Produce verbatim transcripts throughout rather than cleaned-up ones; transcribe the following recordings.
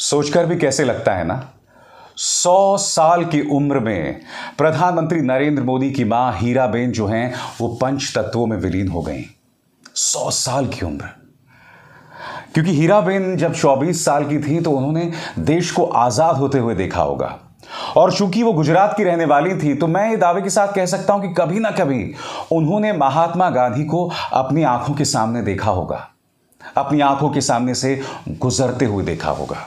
सोचकर भी कैसे लगता है ना, सौ साल की उम्र में प्रधानमंत्री नरेंद्र मोदी की मां हीराबेन जो हैं वो पंच तत्वों में विलीन हो गई। सौ साल की उम्र, क्योंकि हीराबेन जब चौबीस साल की थी तो उन्होंने देश को आजाद होते हुए देखा होगा, और चूंकि वो गुजरात की रहने वाली थी तो मैं ये दावे के साथ कह सकता हूं कि कभी ना कभी उन्होंने महात्मा गांधी को अपनी आंखों के सामने देखा होगा, अपनी आंखों के सामने से गुजरते हुए देखा होगा।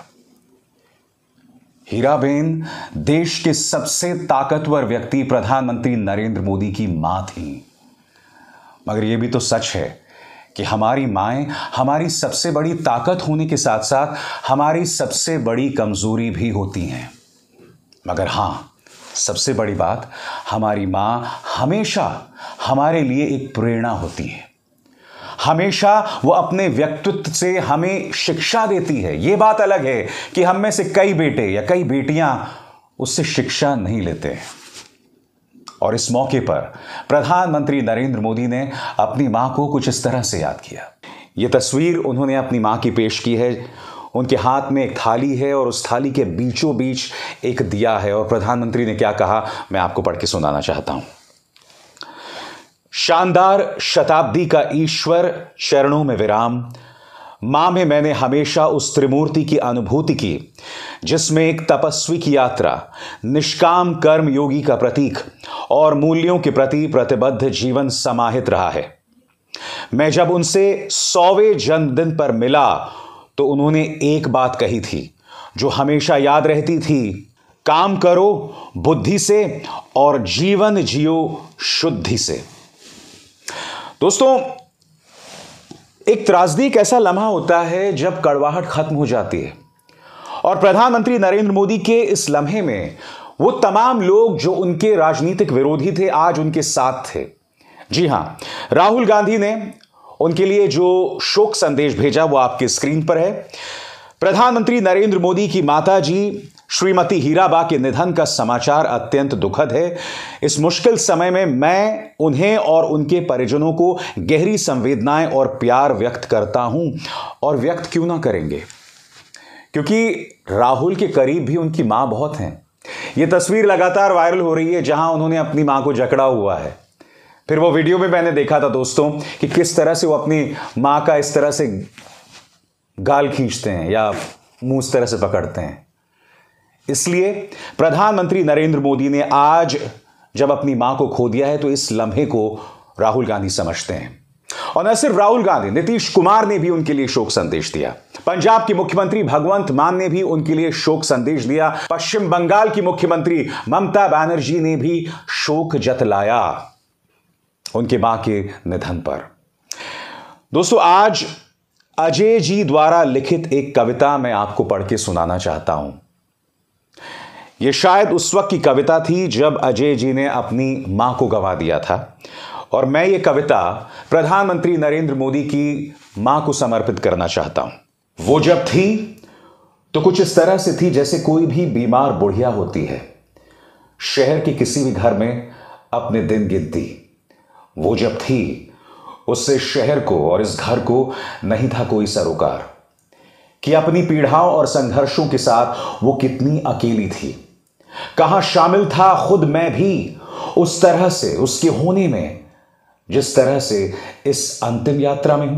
हीराबेन देश के सबसे ताकतवर व्यक्ति प्रधानमंत्री नरेंद्र मोदी की मां थी। मगर यह भी तो सच है कि हमारी माएं हमारी सबसे बड़ी ताकत होने के साथ साथ हमारी सबसे बड़ी कमजोरी भी होती हैं। मगर हां, सबसे बड़ी बात, हमारी मां हमेशा हमारे लिए एक प्रेरणा होती है। हमेशा वो अपने व्यक्तित्व से हमें शिक्षा देती है। यह बात अलग है कि हम में से कई बेटे या कई बेटियां उससे शिक्षा नहीं लेते। और इस मौके पर प्रधानमंत्री नरेंद्र मोदी ने अपनी मां को कुछ इस तरह से याद किया। यह तस्वीर उन्होंने अपनी मां की पेश की है। उनके हाथ में एक थाली है और उस थाली के बीचों बीच एक दिया है, और प्रधानमंत्री ने क्या कहा मैं आपको पढ़ के सुनाना चाहता हूं। शानदार शताब्दी का ईश्वर चरणों में विराम। मां में मैंने हमेशा उस त्रिमूर्ति की अनुभूति की जिसमें एक तपस्वी की यात्रा, निष्काम कर्म योगी का प्रतीक और मूल्यों के प्रति प्रतिबद्ध जीवन समाहित रहा है। मैं जब उनसे सौवें जन्मदिन पर मिला तो उन्होंने एक बात कही थी जो हमेशा याद रहती थी, काम करो बुद्धि से और जीवन जियो शुद्धि से। दोस्तों, एक त्रासदी एक ऐसा लम्हा होता है जब कड़वाहट खत्म हो जाती है, और प्रधानमंत्री नरेंद्र मोदी के इस लम्हे में वो तमाम लोग जो उनके राजनीतिक विरोधी थे आज उनके साथ थे। जी हां, राहुल गांधी ने उनके लिए जो शोक संदेश भेजा वो आपके स्क्रीन पर है। प्रधानमंत्री नरेंद्र मोदी की माता जी श्रीमती हीराबा के निधन का समाचार अत्यंत दुखद है। इस मुश्किल समय में मैं उन्हें और उनके परिजनों को गहरी संवेदनाएं और प्यार व्यक्त करता हूं। और व्यक्त क्यों ना करेंगे, क्योंकि राहुल के करीब भी उनकी मां बहुत हैं। यह तस्वीर लगातार वायरल हो रही है जहां उन्होंने अपनी मां को जकड़ा हुआ है। फिर वो वीडियो में मैंने देखा था दोस्तों कि किस तरह से वो अपनी मां का इस तरह से गाल खींचते हैं या मुंह इस तरह से पकड़ते हैं। इसलिए प्रधानमंत्री नरेंद्र मोदी ने आज जब अपनी मां को खो दिया है तो इस लम्हे को राहुल गांधी समझते हैं। और न सिर्फ राहुल गांधी, नीतीश कुमार ने भी उनके लिए शोक संदेश दिया। पंजाब के मुख्यमंत्री भगवंत मान ने भी उनके लिए शोक संदेश दिया। पश्चिम बंगाल की मुख्यमंत्री ममता बनर्जी ने भी शोक जतलाया उनके मां के निधन पर। दोस्तों, आज अजय जी द्वारा लिखित एक कविता मैं आपको पढ़ के सुनाना चाहता हूं। यह शायद उस वक्त की कविता थी जब अजय जी ने अपनी मां को गंवा दिया था, और मैं ये कविता प्रधानमंत्री नरेंद्र मोदी की मां को समर्पित करना चाहता हूं। वो जब थी तो कुछ इस तरह से थी जैसे कोई भी बीमार बुढ़िया होती है, शहर के किसी भी घर में अपने दिन गिनती। वो जब थी उससे शहर को और इस घर को नहीं था कोई सरोकार, कि अपनी पीड़ाओं और संघर्षों के साथ वो कितनी अकेली थी। कहां शामिल था खुद मैं भी उस तरह से उसके होने में जिस तरह से इस अंतिम यात्रा में हूं।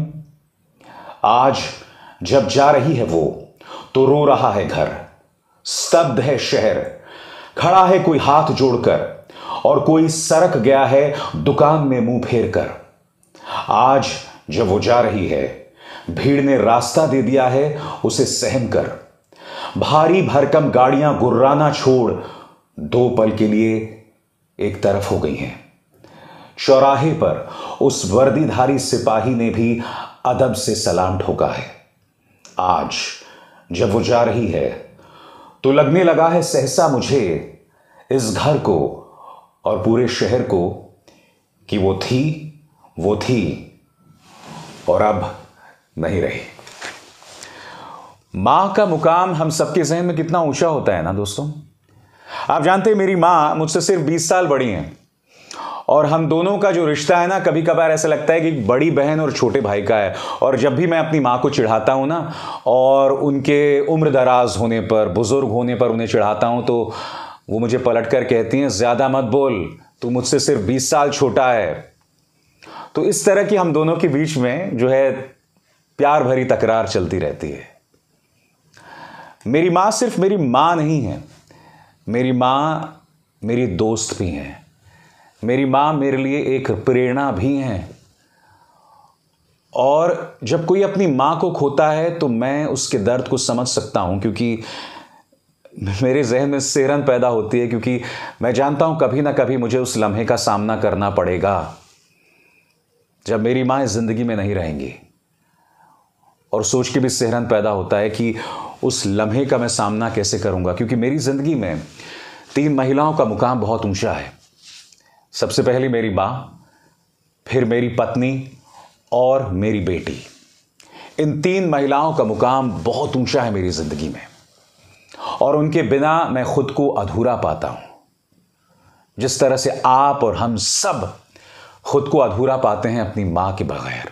आज जब जा रही है वो तो रो रहा है घर, स्तब्ध है शहर, खड़ा है कोई हाथ जोड़कर और कोई सरक गया है दुकान में मुंह फेर कर। आज जब वो जा रही है भीड़ ने रास्ता दे दिया है उसे सहम कर। भारी भरकम गाड़ियां गुर्राना छोड़ दो पल के लिए एक तरफ हो गई हैं। चौराहे पर उस वर्दीधारी सिपाही ने भी अदब से सलाम ठोका है। आज जब वो जा रही है तो लगने लगा है सहसा मुझे, इस घर को और पूरे शहर को, कि वो थी वो थी और अब नहीं रही। मां का मुकाम हम सबके जहन में कितना ऊंचा होता है ना दोस्तों। आप जानते हैं मेरी मां मुझसे सिर्फ बीस साल बड़ी हैं, और हम दोनों का जो रिश्ता है ना, कभी कभार ऐसा लगता है कि बड़ी बहन और छोटे भाई का है। और जब भी मैं अपनी माँ को चिढ़ाता हूँ ना, और उनके उम्र दराज होने पर, बुजुर्ग होने पर उन्हें चिढ़ाता हूँ, तो वो मुझे पलट कर कहती हैं, ज़्यादा मत बोल, तू मुझसे सिर्फ बीस साल छोटा है। तो इस तरह की हम दोनों के बीच में जो है प्यार भरी तकरार चलती रहती है। मेरी माँ सिर्फ मेरी माँ नहीं है, मेरी माँ मेरी दोस्त भी हैं। मेरी माँ मेरे लिए एक प्रेरणा भी हैं। और जब कोई अपनी माँ को खोता है तो मैं उसके दर्द को समझ सकता हूँ, क्योंकि मेरे जहन में सिहरन पैदा होती है, क्योंकि मैं जानता हूँ कभी ना कभी मुझे उस लम्हे का सामना करना पड़ेगा जब मेरी माँ इस जिंदगी में नहीं रहेंगी। और सोच के भी सिहरन पैदा होता है कि उस लम्हे का मैं सामना कैसे करूँगा, क्योंकि मेरी ज़िंदगी में तीन महिलाओं का मुकाम बहुत ऊंचा है। सबसे पहले मेरी माँ, फिर मेरी पत्नी और मेरी बेटी। इन तीन महिलाओं का मुकाम बहुत ऊंचा है मेरी ज़िंदगी में, और उनके बिना मैं खुद को अधूरा पाता हूं, जिस तरह से आप और हम सब खुद को अधूरा पाते हैं अपनी मां के बगैर।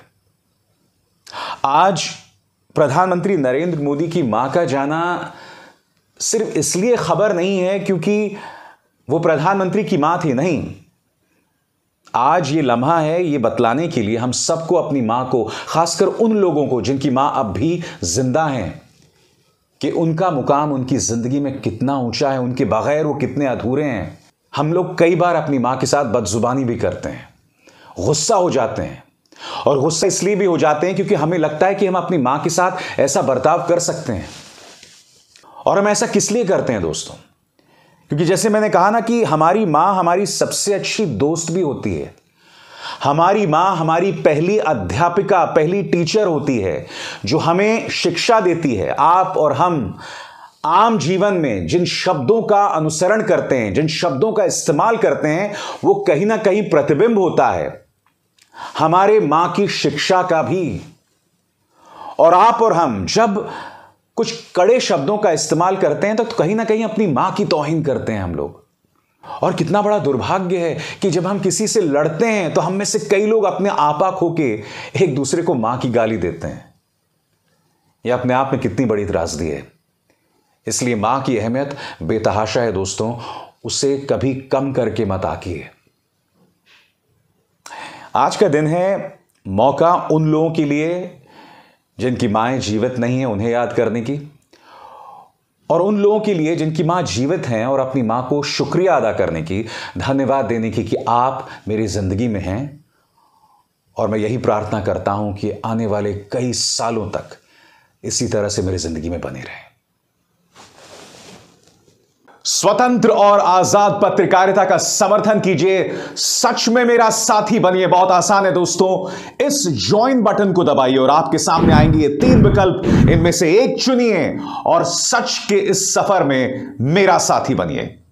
आज प्रधानमंत्री नरेंद्र मोदी की मां का जाना सिर्फ इसलिए खबर नहीं है क्योंकि वो प्रधानमंत्री की मां थी, नहीं। आज ये लम्हा है ये बतलाने के लिए हम सबको अपनी मां को, खासकर उन लोगों को जिनकी मां अब भी जिंदा हैं, कि उनका मुकाम उनकी जिंदगी में कितना ऊंचा है, उनके बगैर वो कितने अधूरे हैं। हम लोग कई बार अपनी मां के साथ बदजुबानी भी करते हैं, गुस्सा हो जाते हैं, और गुस्सा इसलिए भी हो जाते हैं क्योंकि हमें लगता है कि हम अपनी मां के साथ ऐसा बर्ताव कर सकते हैं। और हम ऐसा किस लिए करते हैं दोस्तों? क्योंकि जैसे मैंने कहा ना कि हमारी मां हमारी सबसे अच्छी दोस्त भी होती है। हमारी मां हमारी पहली अध्यापिका, पहली टीचर होती है, जो हमें शिक्षा देती है। आप और हम आम जीवन में जिन शब्दों का अनुसरण करते हैं, जिन शब्दों का इस्तेमाल करते हैं, वो कहीं ना कहीं प्रतिबिंब होता है हमारे मां की शिक्षा का भी। और आप और हम जब कुछ कड़े शब्दों का इस्तेमाल करते हैं तो कहीं ना कहीं अपनी मां की तौहीन करते हैं हम लोग। और कितना बड़ा दुर्भाग्य है कि जब हम किसी से लड़ते हैं तो हम में से कई लोग अपने आपा खो के एक दूसरे को मां की गाली देते हैं। यह अपने आप में कितनी बड़ी त्रासदी है। इसलिए मां की अहमियत बेतहाशा है दोस्तों, उसे कभी कम करके मत आकिए। आज का दिन है मौका उन लोगों के लिए जिनकी माएं जीवित नहीं है, उन्हें याद करने की, और उन लोगों के लिए जिनकी मां जीवित हैं और अपनी मां को शुक्रिया अदा करने की, धन्यवाद देने की कि आप मेरी जिंदगी में हैं। और मैं यही प्रार्थना करता हूं कि आने वाले कई सालों तक इसी तरह से मेरी जिंदगी में बने रहें। स्वतंत्र और आजाद पत्रकारिता का समर्थन कीजिए, सच में मेरा साथी बनिए। बहुत आसान है दोस्तों, इस ज्वाइन बटन को दबाइए और आपके सामने आएंगे ये तीन विकल्प, इनमें से एक चुनिए और सच के इस सफर में मेरा साथी बनिए।